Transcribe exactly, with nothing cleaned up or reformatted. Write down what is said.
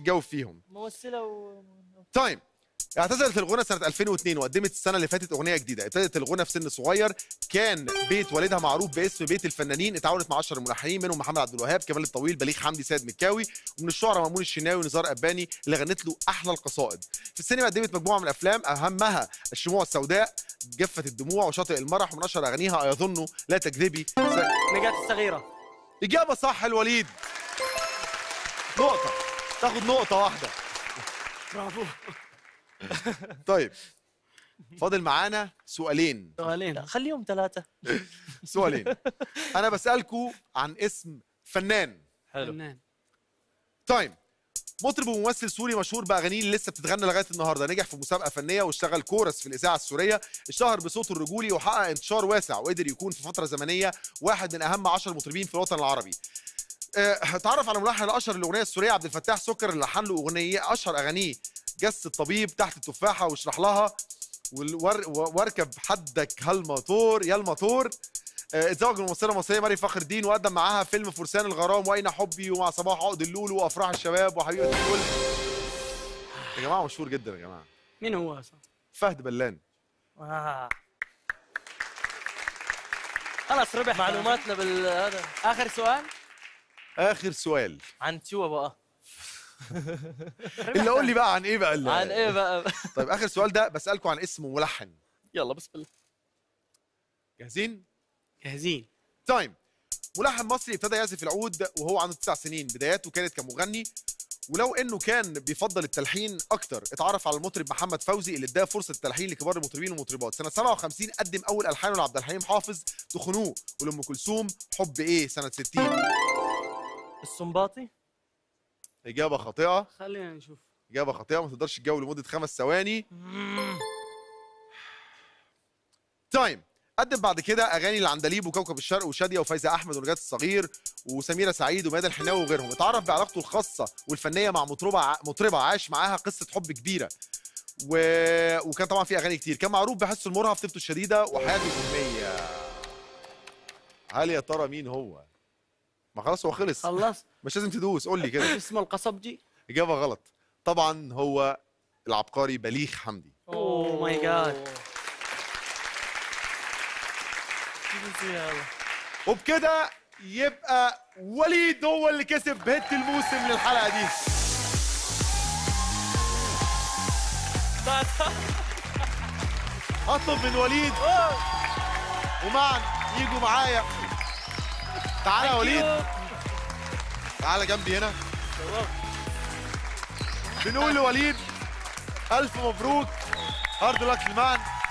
تجاوب فيهم. ممثله و طيب اعتزلت الغنى سنة ألفين واثنين وقدمت السنة اللي فاتت أغنية جديدة. ابتدت الغنى في سن صغير، كان بيت والدها معروف باسم بيت الفنانين، اتعاونت مع عشرة ملحنين منهم محمد عبد الوهاب، كمال الطويل، بليغ حمدي، سيد مكاوي، ومن الشعراء مأمون الشناوي ونزار قباني اللي غنت له أحلى القصائد. في السينما قدمت مجموعة من الأفلام أهمها الشموع السوداء، جفت الدموع، وشاطئ المرح، ومن أشهر أغانيها أيظن، لا تكذبي، س... نجاة الصغيرة. إجابة صح الوليد. نقطة، تاخد نقطة واحدة. برافو. طيب فاضل معانا سؤالين. سؤالين خليهم ثلاثة. سؤالين. أنا بسألكوا عن اسم فنان. حلو. فنان. طيب مطرب وممثل سوري مشهور بأغانيه اللي لسه بتتغنى لغاية النهارده، نجح في مسابقة فنية واشتغل كورس في الإذاعة السورية، اشتهر بصوته الرجولي وحقق انتشار واسع، وقدر يكون في فترة زمنية واحد من أهم عشر مطربين في الوطن العربي. اتعرف على ملحن الأشهر للأغنية السورية عبد الفتاح سكر اللي لحن له أغنية أشهر أغانيه جس الطبيب، تحت التفاحة، واشرح لها، واركب حدك هالموتور يا الموتور. اتزوج من الممثله المصريه مريم فخر الدين وقدم معاها فيلم فرسان الغرام واين حبي ومع صباح عقد اللولو وافراح الشباب وحبيبه الكل. يا جماعه مشهور جدا يا جماعه. مين هو اصلا؟ فهد بلان. آه. خلاص ربح معلوماتنا بالهذا. اخر سؤال. اخر سؤال عن شو بقى؟ اللي قول لي بقى عن ايه بقى اللي عن ايه بقى؟ طيب اخر سؤال ده بسالكم عن اسم ملحن. يلا بسم الله. جاهزين؟ جاهزين. طيب ملحن مصري ابتدى يعزف العود وهو عنده تسع سنين، بداياته كانت كمغني، ولو انه كان بيفضل التلحين اكتر اتعرف على المطرب محمد فوزي اللي اداه فرصه التلحين لكبار المطربين والمطربات. سنه سبعة وخمسين قدم اول الحانه لعبد الحليم حافظ تخنوه، ولام كلثوم حب ايه سنه ستين. السنباطي. اجابه خاطئه. خلينا نشوف. اجابه خاطئه، ما تقدرش تجاوب لمده خمس ثواني. تايم. قدم بعد كده اغاني العندليب وكوكب الشرق وشاديه وفايزه احمد ونجاة الصغير وسميره سعيد وميادة الحناوي وغيرهم. اتعرف بعلاقته الخاصه والفنيه مع مطربه مطربه عاش معاها قصه حب كبيره، و... وكان طبعا في اغاني كتير. كان معروف بحسه المرهف، طيبته الشديده، وحياته الأمية. هل يا ترى مين هو؟ ما خلاص هو خلص. خلص. مش لازم تدوس، قول لي كده. اسمه القصبجي. اجابه غلط. طبعا هو العبقري بليغ حمدي. اوه ماي جاد. وبكده يبقى وليد هو اللي كسب هيت الموسم للحلقه دي. اطلب من وليد ومعا يجوا معايا. تعالى يا وليد، تعالى جنبي هنا. بنقول لوليد الف مبروك، هارد لك معا.